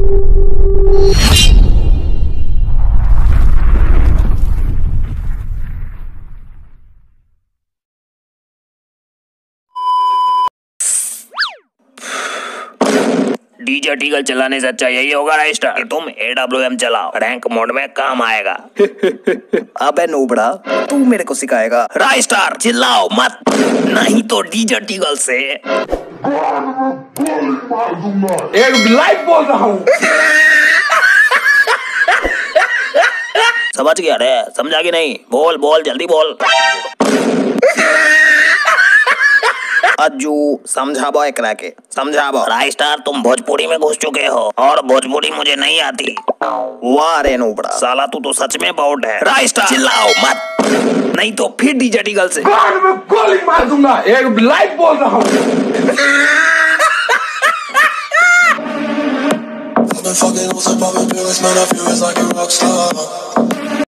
DJ टीगल चलाने से अच्छा यही होगा राइस्टार कि तुम AWM चलाओ, रैंक मोड में काम आएगा। अबे नूबड़ा, तू मेरे को सिखाएगा? राइस्टार चिल्लाओ मत, नहीं तो डीजे टीगल से एक लाइव बोल रहा हूँ। समझ गया रे? समझा कि नहीं? बोल बोल जल्दी बोल। अज्जू समझाबो एकरा के, समझाबो। राइस्टार तुम भोजपुरी में घुस चुके हो और भोजपुरी मुझे नहीं आती। वाह रे नूबड़ा, साला तू तो सच में बाउट है। राइस्टार चिल्लाओ मत, नहीं तो फिर डीजे टीगल से कान में गोली मार दूंगा। एक लाइव बोल रहा हूँ। I've been fucking with some poppin' pills, man, I feel it's like a rock star.